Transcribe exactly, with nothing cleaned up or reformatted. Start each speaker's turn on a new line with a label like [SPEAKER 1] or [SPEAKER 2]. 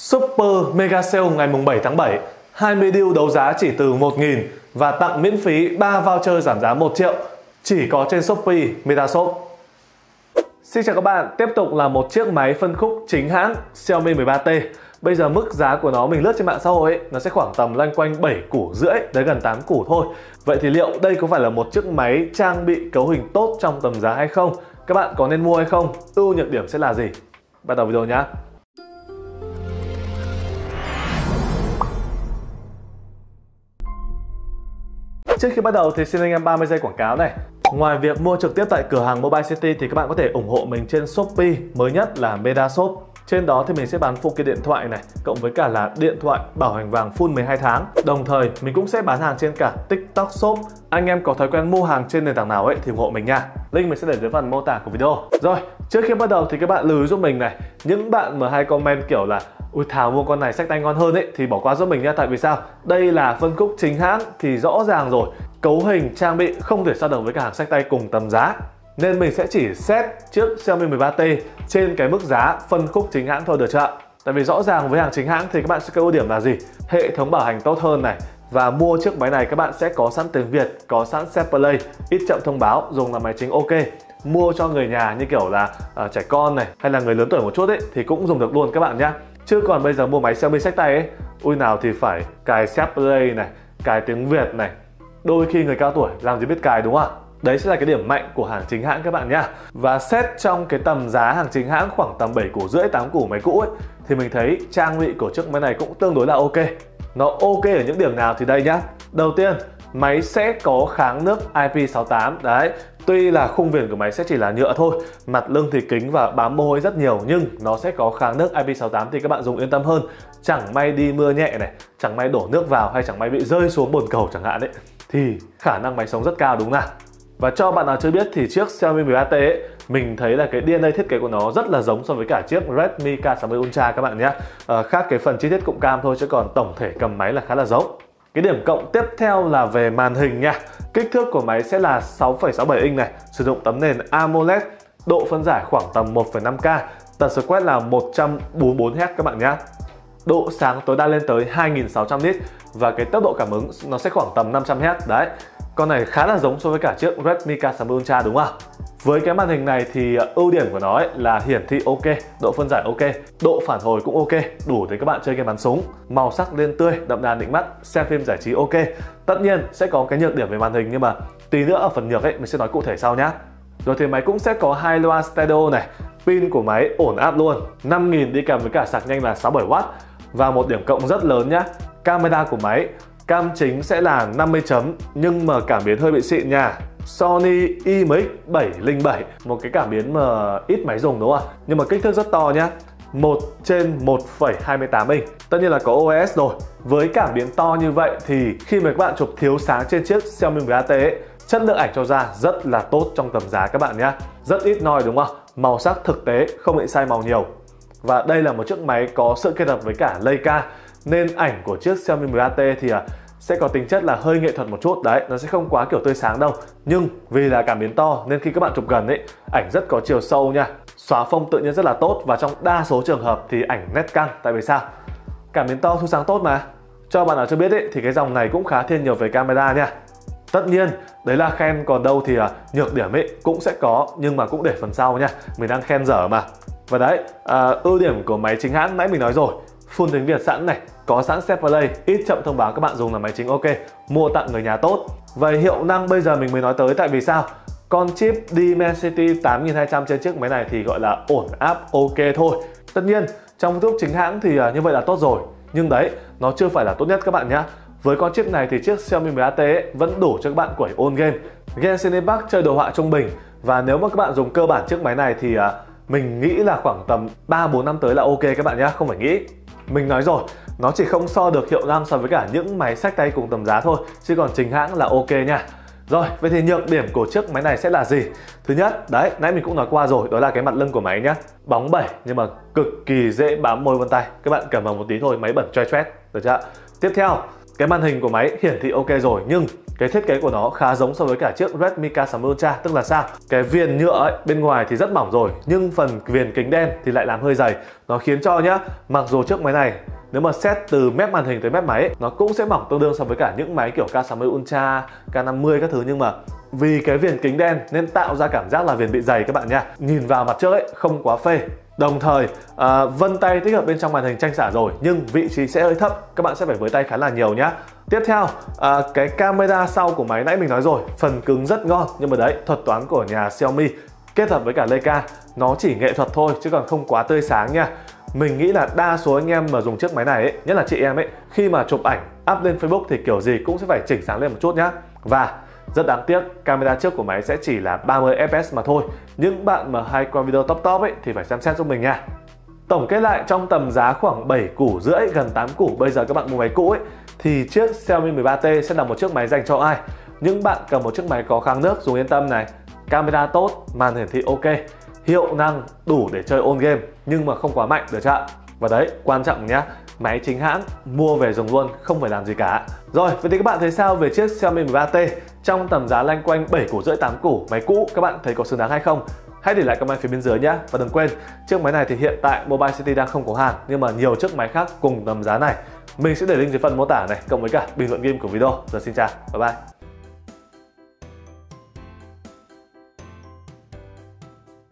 [SPEAKER 1] Super Mega Sale ngày bảy tháng bảy, hai mươi deal đấu giá chỉ từ một nghìn và tặng miễn phí ba voucher giảm giá một triệu, chỉ có trên Shopee Metashop. Xin chào các bạn, tiếp tục là một chiếc máy phân khúc chính hãng Xiaomi mười ba T. Bây giờ mức giá của nó mình lướt trên mạng xã hội ấy, nó sẽ khoảng tầm loanh quanh bảy củ rưỡi đến gần tám củ thôi. Vậy thì liệu đây có phải là một chiếc máy trang bị cấu hình tốt trong tầm giá hay không? Các bạn có nên mua hay không? Ưu nhược điểm sẽ là gì? Bắt đầu video nhé. Trước khi bắt đầu thì xin anh em ba mươi giây quảng cáo này. Ngoài việc mua trực tiếp tại cửa hàng Mobile City thì các bạn có thể ủng hộ mình trên Shopee, mới nhất là Metashop. Trên đó thì mình sẽ bán phụ kiện điện thoại này, cộng với cả là điện thoại bảo hành vàng full mười hai tháng. Đồng thời mình cũng sẽ bán hàng trên cả TikTok Shop. Anh em có thói quen mua hàng trên nền tảng nào ấy thì ủng hộ mình nha. Link mình sẽ để dưới phần mô tả của video. Rồi, trước khi bắt đầu thì các bạn lưu ý giúp mình này, những bạn mà hay comment kiểu là ui Thảo mua con này xách tay ngon hơn ấy thì bỏ qua giúp mình nha. Tại vì sao? Đây là phân khúc chính hãng thì rõ ràng rồi, cấu hình trang bị không thể so được với cả hàng xách tay cùng tầm giá. Nên mình sẽ chỉ xét chiếc Xiaomi mười ba T trên cái mức giá phân khúc chính hãng thôi, được chưa? Tại vì rõ ràng với hàng chính hãng thì các bạn sẽ có ưu điểm là gì? Hệ thống bảo hành tốt hơn này. Và mua chiếc máy này các bạn sẽ có sẵn tiếng Việt, có sẵn Set Play, ít chậm thông báo, dùng làm máy chính ok. Mua cho người nhà như kiểu là uh, trẻ con này hay là người lớn tuổi một chút ấy thì cũng dùng được luôn các bạn nhá. Chứ còn bây giờ mua máy Xiaomi xách tay ấy, ui nào thì phải cài Set Play này, cài tiếng Việt này. Đôi khi người cao tuổi làm gì biết cài, đúng không ạ? Đấy sẽ là cái điểm mạnh của hàng chính hãng các bạn nhá. Và xét trong cái tầm giá hàng chính hãng khoảng tầm bảy củ rưỡi tám củ máy cũ ấy, thì mình thấy trang bị của chiếc máy này cũng tương đối là ok. Nó ok ở những điểm nào thì đây nhá. Đầu tiên, máy sẽ có kháng nước I P sáu tám. Đấy, tuy là khung viền của máy sẽ chỉ là nhựa thôi, mặt lưng thì kính và bám mồ hôi rất nhiều, nhưng nó sẽ có kháng nước I P sáu tám thì các bạn dùng yên tâm hơn. Chẳng may đi mưa nhẹ này, chẳng may đổ nước vào hay chẳng may bị rơi xuống bồn cầu chẳng hạn ấy, thì khả năng máy sống rất cao, đúng nào? Và cho bạn nào chưa biết thì chiếc Xiaomi mười ba T ấy, mình thấy là cái đê en a thiết kế của nó rất là giống so với cả chiếc Redmi K sáu mươi Ultra các bạn nhé. À, khác cái phần chi tiết cụm cam thôi, chứ còn tổng thể cầm máy là khá là giống. Cái điểm cộng tiếp theo là về màn hình nha. Kích thước của máy sẽ là sáu phẩy sáu bảy inch này, sử dụng tấm nền AMOLED, độ phân giải khoảng tầm một phẩy năm K, tần số quét là một trăm bốn mươi bốn héc các bạn nhé. Độ sáng tối đa lên tới hai nghìn sáu trăm nit và cái tốc độ cảm ứng nó sẽ khoảng tầm năm trăm héc. Đấy, con này khá là giống so với cả chiếc Redmi K sáu mươi Ultra, đúng không? Với cái màn hình này thì ưu điểm của nó ấy là hiển thị ok, độ phân giải ok, độ phản hồi cũng ok, đủ để các bạn chơi game bắn súng. Màu sắc lên tươi, đậm đà nịnh mắt, xem phim giải trí ok. Tất nhiên sẽ có cái nhược điểm về màn hình, nhưng mà tí nữa ở phần nhược ấy mình sẽ nói cụ thể sau nhá. Rồi thì máy cũng sẽ có hai loa stereo này, pin của máy ổn áp luôn, năm nghìn đi kèm với cả sạc nhanh là sáu mươi bảy oát. Và một điểm cộng rất lớn nhá, camera của máy, cam chính sẽ là năm mươi chấm nhưng mà cảm biến hơi bị xịn nha. Sony I M X bảy không bảy, một cái cảm biến mà ít máy dùng, đúng không ạ? Nhưng mà kích thước rất to nhá, một trên một phẩy hai mươi tám inch. Tất nhiên là có O S rồi. Với cảm biến to như vậy thì khi mà các bạn chụp thiếu sáng trên chiếc Xiaomi mười ba T ấy, chất lượng ảnh cho ra rất là tốt trong tầm giá các bạn nhé. Rất ít noise, đúng không? Màu sắc thực tế, không bị sai màu nhiều. Và đây là một chiếc máy có sự kết hợp với cả Leica, nên ảnh của chiếc Xiaomi mười ba T thì sẽ có tính chất là hơi nghệ thuật một chút. Đấy, nó sẽ không quá kiểu tươi sáng đâu. Nhưng vì là cảm biến to nên khi các bạn chụp gần ấy, ảnh rất có chiều sâu nha. Xóa phông tự nhiên rất là tốt và trong đa số trường hợp thì ảnh nét căng. Tại vì sao? Cảm biến to thu sáng tốt mà. Cho bạn nào chưa biết ấy, thì cái dòng này cũng khá thiên nhiều về camera nha. Tất nhiên, đấy là khen, còn đâu thì nhược điểm ấy cũng sẽ có, nhưng mà cũng để phần sau nha. Mình đang khen dở mà. Và đấy, à, ưu điểm của máy chính hãng nãy mình nói rồi, full tiếng Việt sẵn này, có sẵn Set Play, ít chậm thông báo, các bạn dùng là máy chính ok, mua tặng người nhà tốt. Và hiệu năng bây giờ mình mới nói tới, tại vì sao? Con chip Dimensity tám nghìn hai trăm trên chiếc máy này thì gọi là ổn áp ok thôi. Tất nhiên, trong thuốc chính hãng thì như vậy là tốt rồi, nhưng đấy, nó chưa phải là tốt nhất các bạn nhé. Với con chip này thì chiếc Xiaomi mười ba T ấy vẫn đủ cho các bạn quẩy ôn game, Genshin Impact, chơi đồ họa trung bình. Và nếu mà các bạn dùng cơ bản chiếc máy này thì mình nghĩ là khoảng tầm ba bốn năm tới là ok các bạn nhé, không phải nghĩ. Mình nói rồi, nó chỉ không so được hiệu năng so với cả những máy xách tay cùng tầm giá thôi, chứ còn chính hãng là ok nha. Rồi, vậy thì nhược điểm của chiếc máy này sẽ là gì? Thứ nhất, đấy, nãy mình cũng nói qua rồi, đó là cái mặt lưng của máy nhá. Bóng bẩy nhưng mà cực kỳ dễ bám môi vân tay. Các bạn cầm vào một tí thôi, máy bẩn choe choét, được chưa? Tiếp theo, Cái màn hình của máy hiển thị ok rồi, nhưng cái thiết kế của nó khá giống so với cả chiếc Redmi K sáu mươi Ultra. Tức là sao? Cái viền nhựa ấy, bên ngoài thì rất mỏng rồi, nhưng phần viền kính đen thì lại làm hơi dày. Nó khiến cho nhá, mặc dù chiếc máy này nếu mà xét từ mép màn hình tới mép máy ấy, nó cũng sẽ mỏng tương đương so với cả những máy kiểu K sáu mươi Ultra, K năm mươi các thứ, nhưng mà vì cái viền kính đen nên tạo ra cảm giác là viền bị dày các bạn nha. Nhìn vào mặt trước ấy không quá phê. Đồng thời à, vân tay tích hợp bên trong màn hình tranh xả rồi, nhưng vị trí sẽ hơi thấp, các bạn sẽ phải với tay khá là nhiều nhá. Tiếp theo, à, cái camera sau của máy nãy mình nói rồi, phần cứng rất ngon, nhưng mà đấy, thuật toán của nhà Xiaomi kết hợp với cả Leica nó chỉ nghệ thuật thôi chứ còn không quá tươi sáng nha. Mình nghĩ là đa số anh em mà dùng chiếc máy này ấy, nhất là chị em ấy, khi mà chụp ảnh up lên Facebook thì kiểu gì cũng sẽ phải chỉnh sáng lên một chút nhá. Và rất đáng tiếc, camera trước của máy sẽ chỉ là ba mươi F P S mà thôi. Những bạn mà hay quay video top top ấy thì phải xem xét giúp mình nha. Tổng kết lại, trong tầm giá khoảng bảy củ rưỡi gần tám củ bây giờ các bạn mua máy cũ ấy, thì chiếc Xiaomi mười ba T sẽ là một chiếc máy dành cho ai? Những bạn cần một chiếc máy có kháng nước dùng yên tâm này, camera tốt, màn hiển thị ok, hiệu năng đủ để chơi ôn game nhưng mà không quá mạnh, được chưa? Và đấy, quan trọng nhá, máy chính hãng, mua về dùng luôn, không phải làm gì cả. Rồi, vậy thì các bạn thấy sao về chiếc Xiaomi mười ba T trong tầm giá loanh quanh bảy củ rưỡi tám củ máy cũ? Các bạn thấy có xứng đáng hay không? Hãy để lại comment phía bên dưới nhé. Và đừng quên, chiếc máy này thì hiện tại Mobile City đang không có hàng, nhưng mà nhiều chiếc máy khác cùng tầm giá này mình sẽ để link dưới phần mô tả này, cộng với cả bình luận game của video. Giờ xin chào, bye bye.